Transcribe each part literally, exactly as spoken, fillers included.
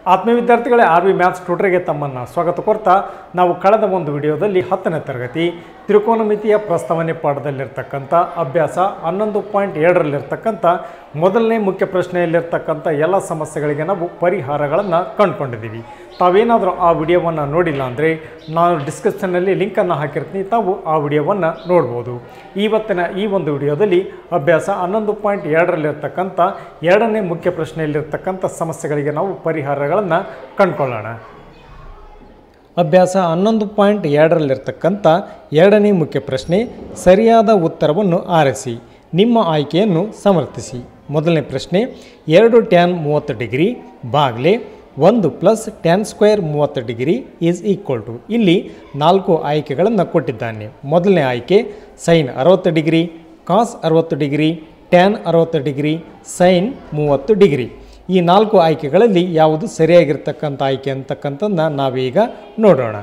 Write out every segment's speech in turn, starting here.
ಆತ್ಮೀಯ ವಿದ್ಯಾರ್ಥಿಗಳೇ, R V maths ಟ್ಯೂಟರ್ಗೆ ತಮ್ಮನ್ನು ಸ್ವಾಗತ ಕೋರ್ತಾ ನಾವು ಕಳೆದ ಒಂದು ವಿಡಿಯೋದಲ್ಲಿ ಹತ್ತನೇ ತರಗತಿ ತ್ರಿಕೋನಮಿತಿಯ ಪ್ರಸ್ತಾವನೆ ಪಾಠದಲ್ಲಿರ್ತಕ್ಕಂಥ ಅಭ್ಯಾಸ ಹನ್ನೊಂದು ಪಾಯಿಂಟ್ ಏಳರಲ್ಲಿರ್ತಕ್ಕಂಥ ಮೊದಲನೇ ಮುಖ್ಯ ಪ್ರಶ್ನೆಯಲ್ಲಿರ್ತಕ್ಕಂಥ ಎಲ್ಲ ಸಮಸ್ಯೆಗಳಿಗೆ ನಾವು ಪರಿಹಾರಗಳನ್ನು ಕಂಡುಕೊಂಡಿದ್ದೀವಿ. ತಾವೇನಾದರೂ ಆ ವಿಡಿಯೋವನ್ನು ನೋಡಿಲ್ಲ ಅಂದರೆ ನಾನು ಡಿಸ್ಕ್ರಿಪ್ಷನ್ನಲ್ಲಿ ಲಿಂಕನ್ನು ಹಾಕಿರ್ತೀನಿ, ತಾವು ಆ ವಿಡಿಯೋವನ್ನು ನೋಡ್ಬೋದು. ಇವತ್ತಿನ ಈ ಒಂದು ವಿಡಿಯೋದಲ್ಲಿ ಅಭ್ಯಾಸ ಹನ್ನೊಂದು ಪಾಯಿಂಟ್ ಏಳರಲ್ಲಿರ್ತಕ್ಕಂಥ ಎರಡನೇ ಮುಖ್ಯ ಪ್ರಶ್ನೆಯಲ್ಲಿರ್ತಕ್ಕಂಥ ಸಮಸ್ಯೆಗಳಿಗೆ ನಾವು ಪರಿಹಾರಗಳನ್ನು ಕಂಡುಕೊಳ್ಳೋಣ. ಅಭ್ಯಾಸ ಹನ್ನೊಂದು ಪಾಯಿಂಟ್ ಎರಡರಲ್ಲಿರ್ತಕ್ಕಂಥ ಎರಡನೇ ಮುಖ್ಯ ಪ್ರಶ್ನೆ, ಸರಿಯಾದ ಉತ್ತರವನ್ನು ಆರಿಸಿ, ನಿಮ್ಮ ಆಯ್ಕೆಯನ್ನು ಸಮರ್ಥಿಸಿ. ಮೊದಲನೇ ಪ್ರಶ್ನೆ, ಎರಡು ಟ್ಯಾನ್ ಮೂವತ್ತು ಡಿಗ್ರಿ ಬಾಗ್ಲೆ ಒಂದು ಪ್ಲಸ್ ಟ್ಯಾನ್ ಸ್ಕ್ವೇರ್ ಮೂವತ್ತು ಡಿಗ್ರಿ ಈಸ್ ಈಕ್ವಲ್ ಟು. ಇಲ್ಲಿ ನಾಲ್ಕು ಆಯ್ಕೆಗಳನ್ನು ಕೊಟ್ಟಿದ್ದಾನೆ. ಮೊದಲನೇ ಆಯ್ಕೆ ಸೈನ್ ಅರವತ್ತು ಡಿಗ್ರಿ, ಕಾಸ್ ಅರವತ್ತು ಡಿಗ್ರಿ, ಟ್ಯಾನ್ ಅರವತ್ತು ಡಿಗ್ರಿ, ಸೈನ್ ಮೂವತ್ತು ಡಿಗ್ರಿ. ಈ ನಾಲ್ಕು ಆಯ್ಕೆಗಳಲ್ಲಿ ಯಾವುದು ಸರಿಯಾಗಿರ್ತಕ್ಕಂಥ ಆಯ್ಕೆ ಅಂತಕ್ಕಂಥದ್ದನ್ನ ನಾವೀಗ ನೋಡೋಣ.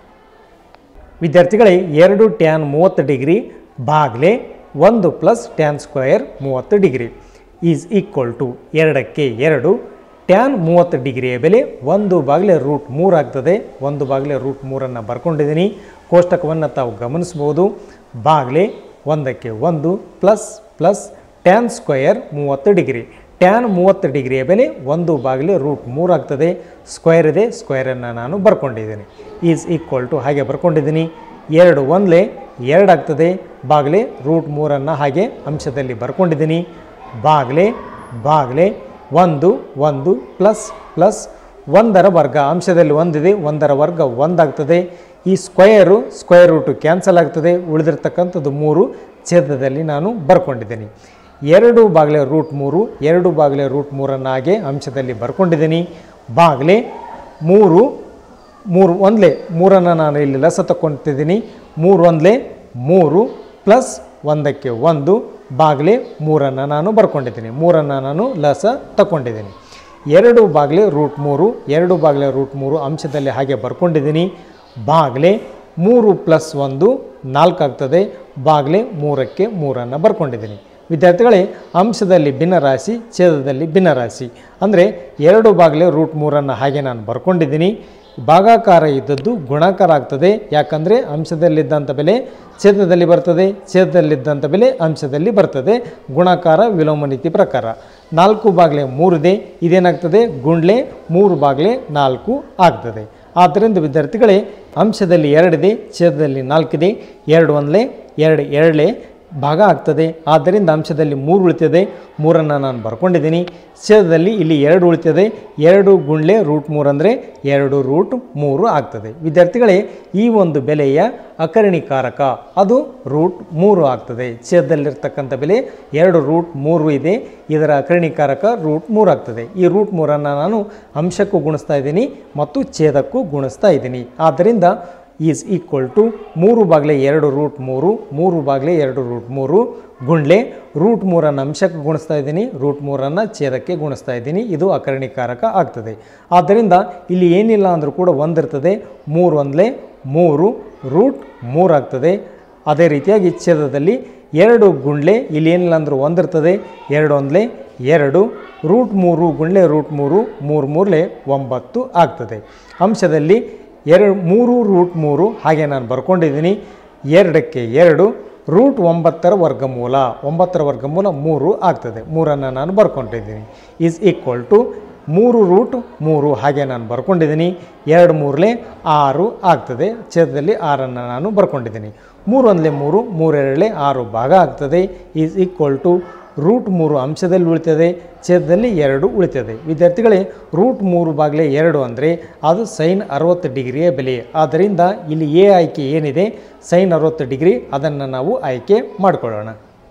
ವಿದ್ಯಾರ್ಥಿಗಳೇ, ಎರಡು ಟ್ಯಾನ್ ಮೂವತ್ತು ಡಿಗ್ರಿ ಬಾಗ್ಲೆ ಒಂದು ಪ್ಲಸ್ ಟ್ಯಾನ್ ಸ್ಕ್ವೇರ್ ಮೂವತ್ತು ಡಿಗ್ರಿ ಈಸ್ ಈಕ್ವಲ್ ಟು ಎರಡಕ್ಕೆ ಎರಡು. ಟ್ಯಾನ್ ಮೂವತ್ತು ಡಿಗ್ರಿಯ ಬೆಲೆ ಒಂದು ಬಾಗಿಲೆ ರೂಟ್ ಮೂರು ಆಗ್ತದೆ. ಒಂದು ಬಾಗಿಲೆ ರೂಟ್ ಮೂರನ್ನು ಬರ್ಕೊಂಡಿದ್ದೀನಿ. ಕೋಷ್ಟಕವನ್ನು ತಾವು ಗಮನಿಸ್ಬೋದು. ಬಾಗಿಲೆ ಒಂದಕ್ಕೆ ಒಂದು ಪ್ಲಸ್ ಪ್ಲಸ್ ಟ್ಯಾನ್ ಸ್ಕ್ವಯರ್ ಮೂವತ್ತು ಡಿಗ್ರಿ. ಟ್ಯಾನ್ ಮೂವತ್ತು ಡಿಗ್ರಿಯ ಬೆಲೆ ಒಂದು ಬಾಗಿಲೆ ರೂಟ್ ಮೂರು ಆಗ್ತದೆ. ಸ್ಕ್ವೇರ್ ಇದೆ, ಸ್ಕ್ವೇರನ್ನು ನಾನು ಬರ್ಕೊಂಡಿದ್ದೀನಿ. ಈಸ್ ಈಕ್ವಲ್ ಟು ಹಾಗೆ ಬರ್ಕೊಂಡಿದ್ದೀನಿ. ಎರಡು ಒಂದಲೇ ಎರಡು ಆಗ್ತದೆ. ಬಾಗಿಲೆ ರೂಟ್ ಮೂರನ್ನು ಹಾಗೆ ಅಂಶದಲ್ಲಿ ಬರ್ಕೊಂಡಿದ್ದೀನಿ. ಬಾಗಿಲೆ ಬಾಗಿಲೆ ಒಂದು ಒಂದು ಪ್ಲಸ್ ಪ್ಲಸ್ ಒಂದರ ವರ್ಗ, ಅಂಶದಲ್ಲಿ ಒಂದಿದೆ, ಒಂದರ ವರ್ಗ ಒಂದಾಗ್ತದೆ. ಈ ಸ್ಕ್ವಯರು ಸ್ಕ್ವೇರ್ ರೂಟು ಕ್ಯಾನ್ಸಲ್ ಆಗ್ತದೆ. ಉಳಿದಿರ್ತಕ್ಕಂಥದ್ದು ಮೂರು ಛೇದದಲ್ಲಿ ನಾನು ಬರ್ಕೊಂಡಿದ್ದೀನಿ. ಎರಡು ಬಾಗಿಲೆ ರೂಟ್ ಮೂರು, ಎರಡು ಬಾಗಿಲೆ ರೂಟ್ ಮೂರನ್ನು ಹಾಗೆ ಅಂಶದಲ್ಲಿ ಬರ್ಕೊಂಡಿದ್ದೀನಿ. ಬಾಗಿಲೆ ಮೂರು ಮೂರು ಒಂದಲೇ ಮೂರನ್ನು ನಾನು ಇಲ್ಲಿ ಲಸ ತಗೊತಿದ್ದೀನಿ. ಮೂರು ಒಂದಲೇ ಮೂರು ಪ್ಲಸ್ ಒಂದಕ್ಕೆ ಒಂದು ಬಾಗಿಲೆ ಮೂರನ್ನು ನಾನು ಬರ್ಕೊಂಡಿದ್ದೀನಿ. ಮೂರನ್ನು ನಾನು ಲಸ ತಗೊಂಡಿದ್ದೀನಿ. ಎರಡು ಬಾಗಿಲೆ ರೂಟ್ ಮೂರು, ಎರಡು ಬಾಗಿಲೆ ರೂಟ್ ಮೂರು ಅಂಶದಲ್ಲಿ ಹಾಗೆ ಬರ್ಕೊಂಡಿದ್ದೀನಿ. ಬಾಗಿಲೆ ಮೂರು ಪ್ಲಸ್ ಒಂದು ನಾಲ್ಕು ಆಗ್ತದೆ. ಬಾಗಿಲೆ ಮೂರಕ್ಕೆ ಮೂರನ್ನು ಬರ್ಕೊಂಡಿದ್ದೀನಿ. ವಿದ್ಯಾರ್ಥಿಗಳೇ, ಅಂಶದಲ್ಲಿ ಭಿನ್ನರಾಶಿ, ಛೇದದಲ್ಲಿ ಭಿನ್ನರಾಶಿ ಅಂದರೆ ಎರಡು ಬಾಗಿಲೆ ರೂಟ್ ಮೂರನ್ನು ಹಾಗೆ ನಾನು ಬರ್ಕೊಂಡಿದ್ದೀನಿ. ಭಾಗಾಕಾರ ಇದ್ದದ್ದು ಗುಣಾಕಾರ ಆಗ್ತದೆ. ಯಾಕಂದರೆ ಅಂಶದಲ್ಲಿದ್ದಂಥ ಬೆಲೆ ಛೇದದಲ್ಲಿ ಬರ್ತದೆ, ಛೇದದಲ್ಲಿದ್ದಂಥ ಬೆಲೆ ಅಂಶದಲ್ಲಿ ಬರ್ತದೆ. ಗುಣಾಕಾರ ವಿಲೋಮ ನೀತಿ ಪ್ರಕಾರ. ನಾಲ್ಕು ಬಾಗಿಲೆ ಮೂರಿದೆ, ಇದೇನಾಗ್ತದೆ ಗುಂಡ್ಲೆ ಮೂರು ಬಾಗಿಲೆ ನಾಲ್ಕು ಆಗ್ತದೆ. ಆದ್ದರಿಂದ ವಿದ್ಯಾರ್ಥಿಗಳೇ, ಅಂಶದಲ್ಲಿ ಎರಡಿದೆ, ಛೇದದಲ್ಲಿ ನಾಲ್ಕಿದೆ. ಎರಡು ಒಂದಲೇ ಎರಡು ಎರಡಲೇ ಭಾಗ ಆಗ್ತದೆ. ಆದ್ದರಿಂದ ಅಂಶದಲ್ಲಿ ಮೂರು ಉಳಿತದೆ. ಮೂರನ್ನು ನಾನು ಬರ್ಕೊಂಡಿದ್ದೀನಿ. ಛೇದದಲ್ಲಿ ಇಲ್ಲಿ ಎರಡು ಉಳಿತದೆ. ಎರಡು ಗುಂಡ್ಲೆ ರೂಟ್ ಮೂರು ಅಂದರೆ ಎರಡು ರೂಟ್ ಮೂರು ಆಗ್ತದೆ. ವಿದ್ಯಾರ್ಥಿಗಳೇ, ಈ ಒಂದು ಬೆಲೆಯ ಅಕರ್ಣಿಕಾರಕ ಅದು ರೂಟ್ ಮೂರು ಆಗ್ತದೆ. ಛೇದದಲ್ಲಿರ್ತಕ್ಕಂಥ ಬೆಲೆ ಎರಡು ರೂಟ್ ಮೂರು ಇದೆ. ಇದರ ಅಕರ್ಣಿಕಾರಕ ರೂಟ್ ಮೂರು ಆಗ್ತದೆ. ಈ ರೂಟ್ ಮೂರನ್ನು ನಾನು ಅಂಶಕ್ಕೂ ಗುಣಿಸ್ತಾ ಇದ್ದೀನಿ ಮತ್ತು ಛೇದಕ್ಕೂ ಗುಣಿಸ್ತಾ ಇದ್ದೀನಿ. ಆದ್ದರಿಂದ ಈಸ್ ಈಕ್ವಲ್ ಟು ಮೂರು ಬಾಗಿಲೆ ಎರಡು ರೂಟ್ ಮೂರು, ಮೂರು ಬಾಗಿಲೆ ಎರಡು ರೂಟ್ ಮೂರು ಗುಂಡ್ಲೆ ರೂಟ್ ಮೂರನ್ನು ಅಂಶಕ್ಕೆ ಗುಣಿಸ್ತಾ ಇದ್ದೀನಿ, ರೂಟ್ ಮೂರನ್ನು ಛೇದಕ್ಕೆ ಗುಣಿಸ್ತಾ ಇದ್ದೀನಿ. ಇದು ಅಕರ್ಣಿಕಾರಕ ಆಗ್ತದೆ. ಆದ್ದರಿಂದ ಇಲ್ಲಿ ಏನಿಲ್ಲ ಅಂದರೂ ಕೂಡ ಒಂದಿರ್ತದೆ. ಮೂರು ಒಂದಲೇ ಮೂರು ರೂಟ್ ಮೂರು ಆಗ್ತದೆ. ಅದೇ ರೀತಿಯಾಗಿ ಛೇದದಲ್ಲಿ ಎರಡು ಗುಂಡ್ಲೆ ಇಲ್ಲಿ ಏನಿಲ್ಲ ಅಂದರೂ ಒಂದಿರ್ತದೆ. ಎರಡು ಒಂದಲೇ ಎರಡು ರೂಟ್ ಮೂರು ಗುಂಡ್ಲೆ ರೂಟ್ ಮೂರು, ಮೂರು ಮೂರಲೇ ಒಂಬತ್ತು ಆಗ್ತದೆ. ಅಂಶದಲ್ಲಿ ಎರಡು ಮೂರು ರೂಟ್ ಮೂರು ಹಾಗೆ ನಾನು ಬರ್ಕೊಂಡಿದ್ದೀನಿ. ಎರಡಕ್ಕೆ ಎರಡು ರೂಟ್ ಒಂಬತ್ತರ ವರ್ಗಮೂಲ, ಒಂಬತ್ತರ ವರ್ಗಮೂಲ ಮೂರು ಆಗ್ತದೆ. ಮೂರನ್ನು ನಾನು ಬರ್ಕೊಂಡಿದ್ದೀನಿ. ಈಸ್ ಈಕ್ವಲ್ ಟು ಮೂರು ರೂಟ್ ಮೂರು ಹಾಗೆ ನಾನು ಬರ್ಕೊಂಡಿದ್ದೀನಿ. ಎರಡು ಮೂರಲೇ ಆರು ಆಗ್ತದೆ. ಛೇದದಲ್ಲಿ ಆರನ್ನು ನಾನು ಬರ್ಕೊಂಡಿದ್ದೀನಿ. ಮೂರು ಒಂದಲೇ ಮೂರು, ಮೂರೆರಡಲೇ ಆರು ಭಾಗ ಆಗ್ತದೆ. ಈಸ್ ಈಕ್ವಲ್ ಟು ರೂಟ್ ಮೂರು ಅಂಶದಲ್ಲಿ ಉಳಿತದೆ, ಛೇದದಲ್ಲಿ ಎರಡು ಉಳಿತದೆ. ವಿದ್ಯಾರ್ಥಿಗಳೇ, ರೂಟ್ ಮೂರು ಬಾಗಿಲೆ ಎರಡು ಅಂದರೆ ಅದು ಸೈನ್ ಅರವತ್ತು ಡಿಗ್ರಿಯ ಬೆಲೆ. ಆದ್ದರಿಂದ ಇಲ್ಲಿ ಎ ಆಯ್ಕೆ ಏನಿದೆ ಸೈನ್ ಅರವತ್ತು ಡಿಗ್ರಿ, ಅದನ್ನು ನಾವು ಆಯ್ಕೆ ಮಾಡಿಕೊಳ್ಳೋಣ.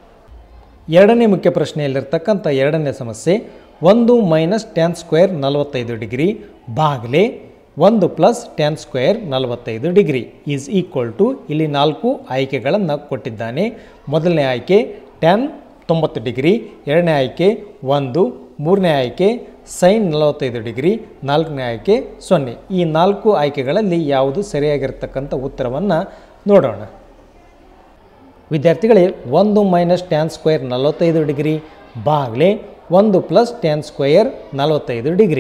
ಎರಡನೇ ಮುಖ್ಯ ಪ್ರಶ್ನೆಯಲ್ಲಿರ್ತಕ್ಕಂಥ ಎರಡನೇ ಸಮಸ್ಯೆ, ಒಂದು ಮೈನಸ್ ಟ್ಯಾನ್ ಸ್ಕ್ವೇರ್ ನಲವತ್ತೈದು ಡಿಗ್ರಿ ಬಾಗಿಲೆ ಒಂದು ಪ್ಲಸ್ ಟ್ಯಾನ್ ಸ್ಕ್ವೇರ್ ನಲವತ್ತೈದು ಡಿಗ್ರಿ ಈಸ್ ಈಕ್ವಲ್ ಟು. ಇಲ್ಲಿ ನಾಲ್ಕು ಆಯ್ಕೆಗಳನ್ನು ಕೊಟ್ಟಿದ್ದಾನೆ. ಮೊದಲನೇ ಆಯ್ಕೆ ಟ್ಯಾನ್ ತೊಂಬತ್ತು ಡಿಗ್ರಿ, ಎರಡನೇ ಆಯ್ಕೆ ಒಂದು, ಮೂರನೇ ಆಯ್ಕೆ ಸೈನ್ ನಲವತ್ತೈದು ಡಿಗ್ರಿ, ನಾಲ್ಕನೇ ಆಯ್ಕೆ ಸೊನ್ನೆ. ಈ ನಾಲ್ಕು ಆಯ್ಕೆಗಳಲ್ಲಿ ಯಾವುದು ಸರಿಯಾಗಿರ್ತಕ್ಕಂಥ ಉತ್ತರವನ್ನು ನೋಡೋಣ. ವಿದ್ಯಾರ್ಥಿಗಳೇ, ಒಂದು ಮೈನಸ್ ಟ್ಯಾನ್ ಸ್ಕ್ವೇರ್ ನಲವತ್ತೈದು ಡಿಗ್ರಿ ಬಾಗಿಲೆ ಒಂದು ಪ್ಲಸ್ ಟ್ಯಾನ್ ಸ್ಕ್ವೇರ್ ನಲವತ್ತೈದು ಡಿಗ್ರಿ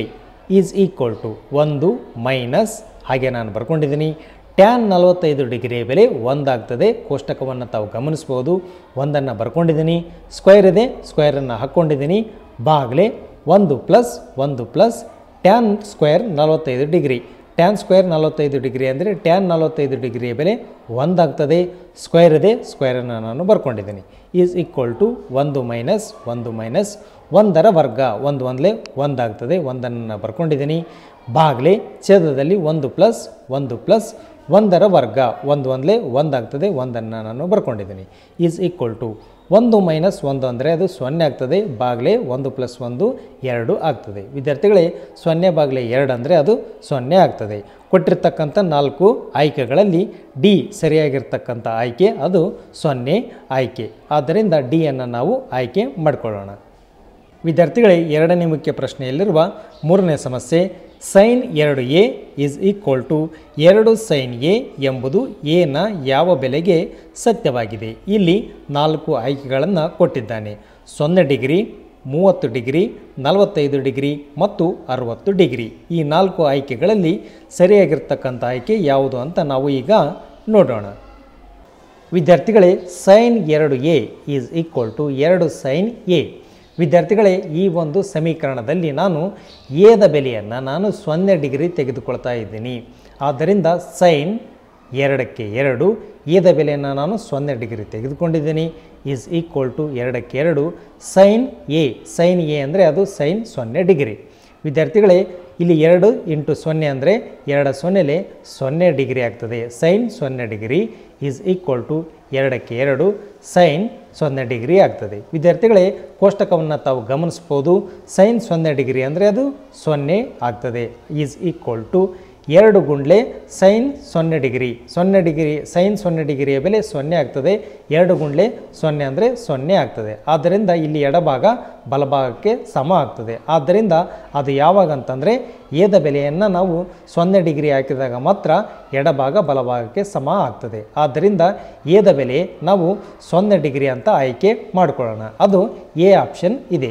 ಈಸ್ ಈಕ್ವಲ್ ಟು ಒಂದು ಮೈನಸ್ ಹಾಗೆ ನಾನು ಬರ್ಕೊಂಡಿದ್ದೀನಿ ಟ್ಯಾನ್ ನಲವತ್ತೈದು ಡಿಗ್ರಿಯ ಬೆಲೆ ಒಂದಾಗ್ತದೆ. ಕೋಷ್ಟಕವನ್ನು ತಾವು ಗಮನಿಸ್ಬೋದು. ಒಂದನ್ನು ಬರ್ಕೊಂಡಿದ್ದೀನಿ, ಸ್ಕ್ವೇರ್ ಇದೆ, ಸ್ಕ್ವೇರನ್ನು ಹಾಕ್ಕೊಂಡಿದ್ದೀನಿ, ಬಾಗಲೇ ಒಂದು ಪ್ಲಸ್ ಒಂದು ಪ್ಲಸ್ ಟ್ಯಾನ್ ಸ್ಕ್ವೇರ್ ನಲವತ್ತೈದು ಡಿಗ್ರಿ. ಟ್ಯಾನ್ ಸ್ಕ್ವೇರ್ ನಲವತ್ತೈದು ಡಿಗ್ರಿ ಅಂದರೆ ಟ್ಯಾನ್ ನಲವತ್ತೈದು ಡಿಗ್ರಿಯ ಬೆಲೆ ಒಂದಾಗ್ತದೆ. ಸ್ಕ್ವೇರ್ ಇದೆ, ಸ್ಕ್ವೇರನ್ನು ನಾನು ಬರ್ಕೊಂಡಿದ್ದೀನಿ. ಈಸ್ ಈಕ್ವಲ್ ಟು ಒಂದು ಮೈನಸ್ ಒಂದು ಮೈನಸ್ ಒಂದರ ವರ್ಗ, ಒಂದು ಒಂದಲೇ ಒಂದಾಗ್ತದೆ, ಒಂದನ್ನು ಬರ್ಕೊಂಡಿದ್ದೀನಿ. ಬಾಗಲೇ ಛೇದದಲ್ಲಿ ಒಂದು ಪ್ಲಸ್ ಒಂದು ಪ್ಲಸ್ ಒಂದರ ವರ್ಗ, ಒಂದು ಒಂದಲೇ ಒಂದಾಗ್ತದೆ, ಒಂದನ್ನು ನಾನು ಬರ್ಕೊಂಡಿದ್ದೀನಿ. ಈಸ್ ಈಕ್ವಲ್ ಟು ಒಂದು ಮೈನಸ್ ಒಂದು ಅಂದರೆ ಅದು ಸೊನ್ನೆ ಆಗ್ತದೆ. ಬಾಗಲೇ ಒಂದು ಪ್ಲಸ್ ಒಂದು ಎರಡು ಆಗ್ತದೆ. ವಿದ್ಯಾರ್ಥಿಗಳೇ, ಸೊನ್ನೆ ಬಾಗಲೇ ಎರಡು ಅಂದರೆ ಅದು ಸೊನ್ನೆ ಆಗ್ತದೆ. ಕೊಟ್ಟಿರ್ತಕ್ಕಂಥ ನಾಲ್ಕು ಆಯ್ಕೆಗಳಲ್ಲಿ ಡಿ ಸರಿಯಾಗಿರ್ತಕ್ಕಂಥ ಆಯ್ಕೆ ಅದು ಸೊನ್ನೆ ಆಯ್ಕೆ. ಆದ್ದರಿಂದ ಡಿಯನ್ನು ನಾವು ಆಯ್ಕೆ ಮಾಡಿಕೊಳ್ಳೋಣ. ವಿದ್ಯಾರ್ಥಿಗಳೇ, ಎರಡನೇ ಮುಖ್ಯ ಪ್ರಶ್ನೆಯಲ್ಲಿರುವ ಮೂರನೇ ಸಮಸ್ಯೆ, ಸೈನ್ ಎರಡು ಎ ಈಸ್ ಈಕ್ವಲ್ ಟು ಎರಡು ಸೈನ್ ಎ ಎಂಬುದು ಎನ ಯಾವ ಬೆಲೆಗೆ ಸತ್ಯವಾಗಿದೆ. ಇಲ್ಲಿ ನಾಲ್ಕು ಆಯ್ಕೆಗಳನ್ನು ಕೊಟ್ಟಿದ್ದಾನೆ. ಸೊನ್ನೆ ಡಿಗ್ರಿ, ಮೂವತ್ತು ಡಿಗ್ರಿ, ನಲವತ್ತೈದು ಡಿಗ್ರಿ ಮತ್ತು ಅರುವತ್ತು ಡಿಗ್ರಿ. ಈ ನಾಲ್ಕು ಆಯ್ಕೆಗಳಲ್ಲಿ ಸರಿಯಾಗಿರ್ತಕ್ಕಂಥ ಆಯ್ಕೆ ಯಾವುದು ಅಂತ ನಾವು ಈಗ ನೋಡೋಣ. ವಿದ್ಯಾರ್ಥಿಗಳೇ, ಸೈನ್ ಎರಡು ಎ ಈಸ್ ಈಕ್ವಲ್ ಟು ಎರಡು ಸೈನ್ ಎ. ವಿದ್ಯಾರ್ಥಿಗಳೇ, ಈ ಒಂದು ಸಮೀಕರಣದಲ್ಲಿ ನಾನು ಎದ ಬೆಲೆಯನ್ನು ನಾನು ಸೊನ್ನೆ ಡಿಗ್ರಿ ತೆಗೆದುಕೊಳ್ತಾ ಇದ್ದೀನಿ. ಆದ್ದರಿಂದ ಸೈನ್ ಎರಡಕ್ಕೆ ಎರಡು, ಎದ ಬೆಲೆಯನ್ನು ನಾನು ಸೊನ್ನೆ ಡಿಗ್ರಿ ತೆಗೆದುಕೊಂಡಿದ್ದೀನಿ. ಈಸ್ ಈಕ್ವಲ್ ಟು ಎರಡಕ್ಕೆ ಎರಡು ಸೈನ್ ಎ. ಸೈನ್ ಎ ಅಂದರೆ ಅದು ಸೈನ್ ಸೊನ್ನೆ ಡಿಗ್ರಿ. ವಿದ್ಯಾರ್ಥಿಗಳೇ, ಇಲ್ಲಿ ಎರಡು ಇಂಟು ಸೊನ್ನೆ ಅಂದರೆ ಎರಡು ಸೊನ್ನೆಲೆ ಸೊನ್ನೆ ಡಿಗ್ರಿ ಆಗ್ತದೆ. ಸೈನ್ ಸೊನ್ನೆ ಡಿಗ್ರಿ ಈಸ್ ಈಕ್ವಲ್ ಟು ಎರಡಕ್ಕೆ ಎರಡು ಸೈನ್ ಸೊನ್ನೆ ಡಿಗ್ರಿ ಆಗ್ತದೆ. ವಿದ್ಯಾರ್ಥಿಗಳೇ, ಕೋಷ್ಟಕವನ್ನು ತಾವು ಗಮನಿಸ್ಬೋದು. ಸೈನ್ ಸೊನ್ನೆ ಡಿಗ್ರಿ ಅಂದರೆ ಅದು ಸೊನ್ನೆ ಆಗ್ತದೆ. ಈಸ್ ಈಕ್ವಲ್ ಟು ಎರಡು ಗುಂಡ್ಲೆ ಸೈನ್ ಸೊನ್ನೆ ಡಿಗ್ರಿ. ಸೊನ್ನೆ ಡಿಗ್ರಿ ಸೈನ್ ಸೊನ್ನೆ ಡಿಗ್ರಿಯ ಬೆಲೆ ಸೊನ್ನೆ ಆಗ್ತದೆ. ಎರಡು ಗುಂಡ್ಲೆ ಸೊನ್ನೆ ಅಂದರೆ ಸೊನ್ನೆ ಆಗ್ತದೆ. ಆದ್ದರಿಂದ ಇಲ್ಲಿ ಎಡಭಾಗ ಬಲಭಾಗಕ್ಕೆ ಸಮ ಆಗ್ತದೆ. ಆದ್ದರಿಂದ ಅದು ಯಾವಾಗ ಅಂತಂದರೆ ಎದ ಬೆಲೆಯನ್ನು ನಾವು ಸೊನ್ನೆ ಡಿಗ್ರಿ ಹಾಕಿದಾಗ ಮಾತ್ರ ಎಡಭಾಗ ಬಲಭಾಗಕ್ಕೆ ಸಮ ಆಗ್ತದೆ. ಆದ್ದರಿಂದ ಎದ ಬೆಲೆ ನಾವು ಸೊನ್ನೆ ಡಿಗ್ರಿ ಅಂತ ಆಯ್ಕೆ ಮಾಡಿಕೊಳ್ಳೋಣ. ಅದು ಎ ಆಪ್ಷನ್ ಇದೆ.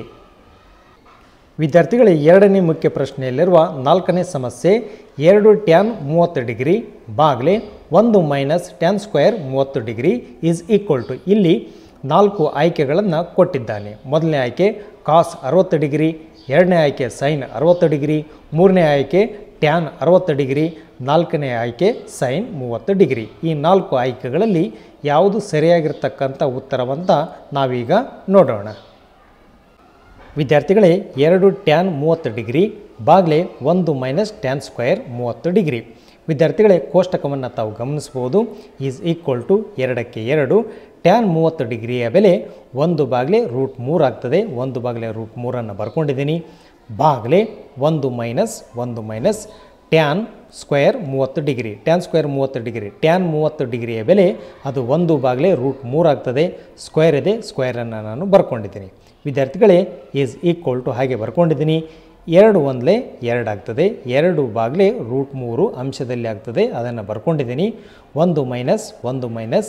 ವಿದ್ಯಾರ್ಥಿಗಳೇ, ಎರಡನೇ ಮುಖ್ಯ ಪ್ರಶ್ನೆಯಲ್ಲಿರುವ ನಾಲ್ಕನೇ ಸಮಸ್ಯೆ, ಎರಡು ಟ್ಯಾನ್ ಮೂವತ್ತು ಡಿಗ್ರಿ ಬಾಗಲೇ ಒಂದು ಮೈನಸ್ ಟ್ಯಾನ್ ಸ್ಕ್ವೇರ್ ಮೂವತ್ತು ಡಿಗ್ರಿ ಈಸ್ ಈಕ್ವಲ್ ಟು. ಇಲ್ಲಿ ನಾಲ್ಕು ಆಯ್ಕೆಗಳನ್ನು ಕೊಟ್ಟಿದ್ದಾನೆ. ಮೊದಲನೇ ಆಯ್ಕೆ ಕಾಸ್ ಅರವತ್ತು ಡಿಗ್ರಿ, ಎರಡನೇ ಆಯ್ಕೆ ಸೈನ್ ಅರವತ್ತು ಡಿಗ್ರಿ, ಮೂರನೇ ಆಯ್ಕೆ ಟ್ಯಾನ್ ಅರವತ್ತು ಡಿಗ್ರಿ, ನಾಲ್ಕನೇ ಆಯ್ಕೆ ಸೈನ್ ಮೂವತ್ತು ಡಿಗ್ರಿ. ಈ ನಾಲ್ಕು ಆಯ್ಕೆಗಳಲ್ಲಿ ಯಾವುದು ಸರಿಯಾಗಿರ್ತಕ್ಕಂಥ ಉತ್ತರವಂತ ನಾವೀಗ ನೋಡೋಣ. ವಿದ್ಯಾರ್ಥಿಗಳೇ, ಎರಡು ಟ್ಯಾನ್ ಮೂವತ್ತು ಡಿಗ್ರಿ ಬಾಗಲೇ ಒಂದು ಮೈನಸ್ ಟ್ಯಾನ್ ಸ್ಕ್ವೇರ್ ಮೂವತ್ತು ಡಿಗ್ರಿ. ವಿದ್ಯಾರ್ಥಿಗಳೇ, ಕೋಷ್ಟಕವನ್ನು ತಾವು ಗಮನಿಸ್ಬೋದು. ಈಸ್ ಈಕ್ವಲ್ ಟು ಎರಡಕ್ಕೆ ಎರಡು ಟ್ಯಾನ್ ಮೂವತ್ತು ಡಿಗ್ರಿಯ ಬೆಲೆ ಒಂದು ಬಾಗಲೇ ರೂಟ್ ಮೂರು ಆಗ್ತದೆ. ಒಂದು ಬಾಗಲೇ ರೂಟ್ ಮೂರನ್ನು ಬರ್ಕೊಂಡಿದ್ದೀನಿ. ಬಾಗಲೇ ಒಂದು ಮೈನಸ್ ಒಂದು ಮೈನಸ್ ಟ್ಯಾನ್ ಸ್ಕ್ವೇರ್ ಮೂವತ್ತು ಡಿಗ್ರಿ. ಟ್ಯಾನ್ ಸ್ಕ್ವೇರ್ ಮೂವತ್ತು ಡಿಗ್ರಿ ಟ್ಯಾನ್ ಮೂವತ್ತು ಡಿಗ್ರಿಯ ಬೆಲೆ ಅದು ಒಂದು ಬಾಗಲೇ ರೂಟ್ ಮೂರು ಆಗ್ತದೆ. ಸ್ಕ್ವೇರ್ ಇದೆ, ಸ್ಕ್ವೇರನ್ನು ನಾನು ಬರ್ಕೊಂಡಿದ್ದೀನಿ. ವಿದ್ಯಾರ್ಥಿಗಳೇ, ಈಸ್ ಈಕ್ವಲ್ ಟು ಹಾಗೆ ಬರ್ಕೊಂಡಿದ್ದೀನಿ. ಎರಡು ಒಂದಲೇ ಎರಡು ಆಗ್ತದೆ. ಎರಡು ಬಾಗಲೇ ರೂಟ್ ಮೂರು ಅಂಶದಲ್ಲಿ ಆಗ್ತದೆ, ಅದನ್ನು ಬರ್ಕೊಂಡಿದ್ದೀನಿ. ಒಂದು ಮೈನಸ್ ಒಂದು ಮೈನಸ್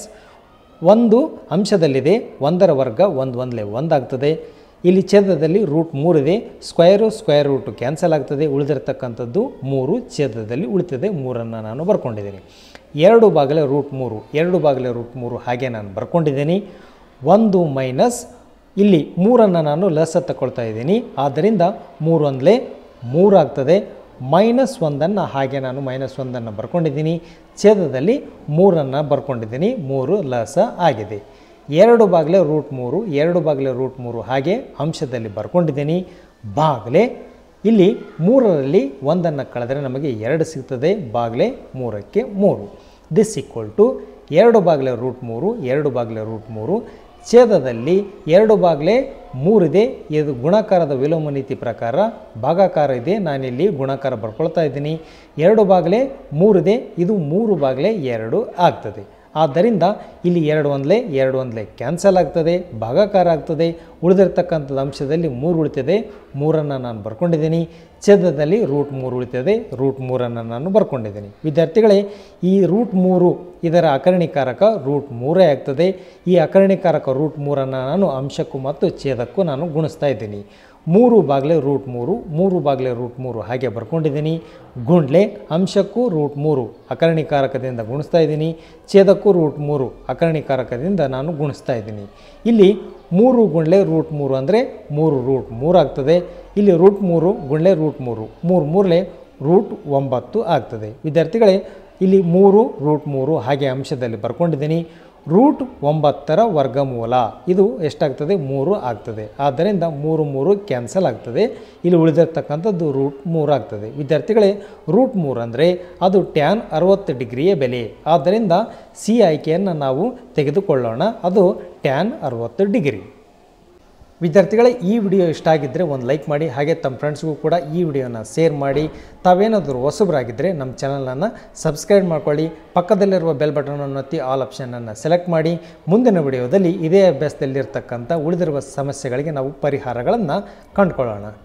ಒಂದು ಅಂಶದಲ್ಲಿದೆ, ಒಂದರ ವರ್ಗ ಒಂದು ಒಂದಲೇ ಒಂದಾಗ್ತದೆ. ಇಲ್ಲಿ ಛೇದದಲ್ಲಿ ರೂಟ್ ಮೂರಿದೆ, ಸ್ಕ್ವೇರು ಸ್ಕ್ವೇರ್ ರೂಟು ಕ್ಯಾನ್ಸಲ್ ಆಗ್ತದೆ. ಉಳಿದಿರ್ತಕ್ಕಂಥದ್ದು ಮೂರು ಛೇದದಲ್ಲಿ ಉಳಿತದೆ. ಮೂರನ್ನು ನಾನು ಬರ್ಕೊಂಡಿದ್ದೀನಿ. ಎರಡು ಬಾಗಲೇ ರೂಟ್ ಮೂರು ಎರಡು ಬಾಗಲೇ ರೂಟ್ ಮೂರು ಹಾಗೆ ನಾನು ಬರ್ಕೊಂಡಿದ್ದೀನಿ. ಒಂದು ಮೈನಸ್ ಇಲ್ಲಿ ಮೂರನ್ನು ನಾನು ಲಸ ತಗೊಳ್ತಾ ಇದ್ದೀನಿ. ಆದ್ದರಿಂದ ಮೂರು ಒಂದಲೇ ಮೂರು ಆಗ್ತದೆ. ಮೈನಸ್ ಒಂದನ್ನು ಹಾಗೆ ನಾನು ಮೈನಸ್ ಒಂದನ್ನು ಬರ್ಕೊಂಡಿದ್ದೀನಿ. ಛೇದದಲ್ಲಿ ಮೂರನ್ನು ಬರ್ಕೊಂಡಿದ್ದೀನಿ. ಮೂರು ಲಸ ಆಗಿದೆ. ಎರಡು ಬಾಗಲೇ ರೂಟ್ ಮೂರು ಎರಡು ಬಾಗಲೇ ರೂಟ್ ಮೂರು ಹಾಗೆ ಅಂಶದಲ್ಲಿ ಬರ್ಕೊಂಡಿದ್ದೀನಿ. ಬಾಗಲೇ ಇಲ್ಲಿ ಮೂರರಲ್ಲಿ ಒಂದನ್ನು ಕಳೆದರೆ ನಮಗೆ ಎರಡು ಸಿಗ್ತದೆ. ಬಾಗಲೇ ಮೂರಕ್ಕೆ ಮೂರು. ದಿಸ್ ಈಕ್ವಲ್ ಟು ಎರಡು ಬಾಗಲೇ ರೂಟ್ ಮೂರು ಎರಡು ಬಾಗಲೇ ರೂಟ್ ಮೂರು ಛೇದದಲ್ಲಿ ಎರಡು ಬಾಗಲೇ ಮೂರಿದೆ. ಇದು ಗುಣಾಕಾರದ ವಿಲೋಮ ನೀತಿ ಪ್ರಕಾರ ಭಾಗಾಕಾರ ಇದೆ. ನಾನಿಲ್ಲಿ ಗುಣಾಕಾರ ಬರ್ಕೊಳ್ತಾ ಇದ್ದೀನಿ. ಎರಡು ಬಾಗಲೇ ಮೂರಿದೆ, ಇದು ಮೂರು ಬಾಗಲೇ ಎರಡು ಆಗ್ತದೆ. ಆದ್ದರಿಂದ ಇಲ್ಲಿ ಎರಡು ಒಂದಲೇ ಎರಡು ಒಂದಲೇ ಕ್ಯಾನ್ಸಲ್ ಆಗ್ತದೆ, ಭಾಗಾಕಾರ ಆಗ್ತದೆ. ಉಳಿದಿರ್ತಕ್ಕಂಥದ್ದು ಅಂಶದಲ್ಲಿ ಮೂರು ಉಳಿತದೆ. ಮೂರನ್ನು ನಾನು ಬರ್ಕೊಂಡಿದ್ದೀನಿ. ಛೇದದಲ್ಲಿ ರೂಟ್ ಮೂರು ಉಳಿತದೆ. ರೂಟ್ ಮೂರನ್ನು ನಾನು ಬರ್ಕೊಂಡಿದ್ದೀನಿ. ವಿದ್ಯಾರ್ಥಿಗಳೇ, ಈ ರೂಟ್ ಮೂರು ಇದರ ಅಕರ್ಣಿಕಾರಕ ರೂಟ್ ಮೂರೇ ಆಗ್ತದೆ. ಈ ಅಕರ್ಣಿಕಾರಕ ರೂಟ್ ಮೂರನ್ನು ನಾನು ಅಂಶಕ್ಕೂ ಮತ್ತು ಛೇದಕ್ಕೂ ನಾನು ಗುಣಿಸ್ತಾ ಇದ್ದೀನಿ. ಮೂರು ಬಾಗಿಲೆ ರೂಟ್ ಮೂರು ಮೂರು ಬಾಗಿಲೆ ರೂಟ್ ಮೂರು ಹಾಗೆ ಬರ್ಕೊಂಡಿದ್ದೀನಿ. ಗುಂಡ್ಲೆ ಅಂಶಕ್ಕೂ ರೂಟ್ ಮೂರು ಅಕರ್ಣಿಕಾರಕದಿಂದ ಗುಣಿಸ್ತಾ ಇದ್ದೀನಿ, ಛೇದಕ್ಕೂ ರೂಟ್ ಮೂರು ಅಕರ್ಣಿಕಾರಕದಿಂದ ನಾನು ಗುಣಿಸ್ತಾ ಇದ್ದೀನಿ. ಇಲ್ಲಿ ಮೂರು ಗುಂಡ್ಲೆ ರೂಟ್ ಮೂರು ಅಂದರೆ ಮೂರು ರೂಟ್ ಮೂರು ಆಗ್ತದೆ. ಇಲ್ಲಿ ರೂಟ್ ಮೂರು ಗುಂಡ್ಲೆ ರೂಟ್ ಮೂರು ಮೂರು ಮೂರಲೆ ರೂಟ್ ಒಂಬತ್ತು ಆಗ್ತದೆ. ವಿದ್ಯಾರ್ಥಿಗಳೇ, ಇಲ್ಲಿ ಮೂರು ರೂಟ್ ಮೂರು ಹಾಗೆ ಅಂಶದಲ್ಲಿ ಬರ್ಕೊಂಡಿದ್ದೀನಿ. ರೂಟ್ ಒಂಬತ್ತರ ವರ್ಗಮೂಲ ಇದು ಎಷ್ಟಾಗ್ತದೆ? ಮೂರು ಆಗ್ತದೆ. ಆದ್ದರಿಂದ ಮೂರು ಮೂರು ಕ್ಯಾನ್ಸಲ್ ಆಗ್ತದೆ. ಇಲ್ಲಿ ಉಳಿದಿರ್ತಕ್ಕಂಥದ್ದು ರೂಟ್ ಮೂರು ಆಗ್ತದೆ. ವಿದ್ಯಾರ್ಥಿಗಳೇ, ರೂಟ್ ಮೂರು ಅಂದರೆ ಅದು ಟ್ಯಾನ್ ಅರವತ್ತು ಡಿಗ್ರಿಯ ಬೆಲೆ. ಆದ್ದರಿಂದ ಸಿ ಆಯ್ಕೆಯನ್ನು ನಾವು ತೆಗೆದುಕೊಳ್ಳೋಣ. ಅದು ಟ್ಯಾನ್ ಅರವತ್ತು ಡಿಗ್ರಿ. ವಿದ್ಯಾರ್ಥಿಗಳೇ, ಈ ವಿಡಿಯೋ ಇಷ್ಟ ಆಗಿದ್ದರೆ ಒಂದು ಲೈಕ್ ಮಾಡಿ, ಹಾಗೆ ತಮ್ಮ ಫ್ರೆಂಡ್ಸ್ಗೂ ಕೂಡ ಈ ವಿಡಿಯೋನ ಶೇರ್ ಮಾಡಿ. ತಾವೇನಾದರೂ ಹೊಸಬರಾಗಿದ್ದರೆ ನಮ್ಮ ಚಾನಲನ್ನು ಸಬ್ಸ್ಕ್ರೈಬ್ ಮಾಡ್ಕೊಳ್ಳಿ. ಪಕ್ಕದಲ್ಲಿರುವ ಬೆಲ್ ಬಟನನ್ನು ಒತ್ತಿ ಆಲ್ ಆಪ್ಷನನ್ನು ಸೆಲೆಕ್ಟ್ ಮಾಡಿ. ಮುಂದಿನ ವಿಡಿಯೋದಲ್ಲಿ ಇದೇ ಅಭ್ಯಾಸದಲ್ಲಿರ್ತಕ್ಕಂಥ ಉಳಿದಿರುವ ಸಮಸ್ಯೆಗಳಿಗೆ ನಾವು ಪರಿಹಾರಗಳನ್ನು ಕಂಡುಕೊಳ್ಳೋಣ.